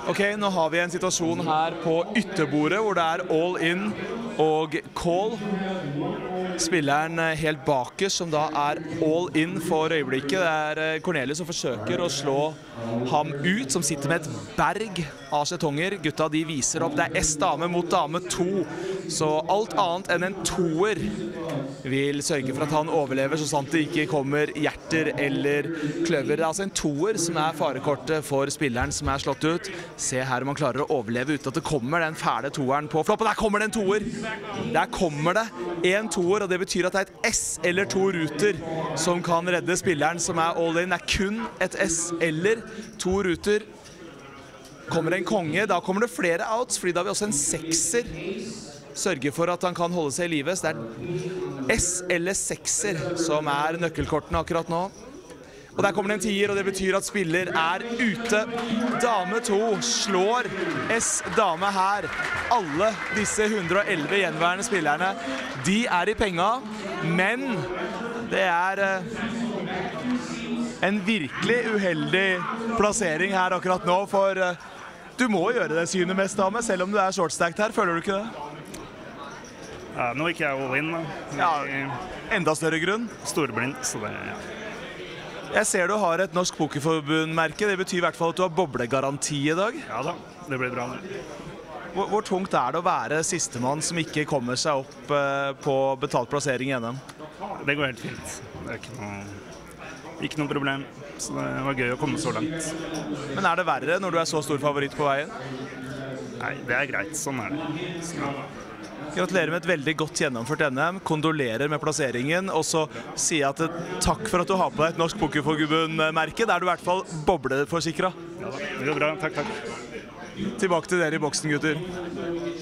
Ok, nå har vi en situasjon her på ytterbordet hvor det all in og call. Spilleren helt bakerst som da all in for øyeblikket. Det Cornelius som forsøker å slå ham ut, som sitter med et berg av skjetonger. Gutta de viser opp, det S-dame mot dame 2, så alt annet enn en toer vil sørge for at han overlever, så sant det ikke kommer hjerter eller kløver. Det altså en toer som farekortet for spilleren som slått ut. Se her om han klarer å overleve uten at det kommer den fæle toeren på floppen. Der kommer det en toer! Der kommer det en toer, og det betyr at det et S eller 2 ruter som kan redde spilleren som all in. Det kun et S eller 2 ruter. Kommer det en konge, da kommer det flere outs, fordi da har vi også en sekser. Sørger for at han kan holde seg i livet. Så det S eller sekser som nøkkelkortene akkurat nå. Og der kommer det en tier, og det betyr at spiller ute. Dame 2 slår S-dame her. Alle disse 111 gjenværende spillerne, de i penga, men det en virkelig uheldig plassering her akkurat nå, for du må gjøre det syvende mest, dame, selv om du shortstacked her. Føler du ikke det? Ja, nå gikk jeg all in. Ja, enda større grunn. Storblind, så det, Jeg ser du har et Norsk Pokerforbund-merke. Det betyr i hvert fall at du har boblegaranti i dag. Ja da, det blir bra. Hvor tungt det å være sistemann som ikke kommer seg opp på betalt plassering i NM? Det går helt fint. Det ikke noe problem. Så det var gøy å komme så langt. Men det verre når du så stor favoritt på veien? Nei, det greit. Sånn det. Så. Gratulerer med et veldig godt gjennomført NM. Kondolerer med plasseringen. Og så sier jeg at takk for at du har på deg et Norsk Pokerforbund-merke. Der du i hvert fall bobleforsikret. Ja da, det går bra. Takk. Tilbake til dere i boksen, gutter.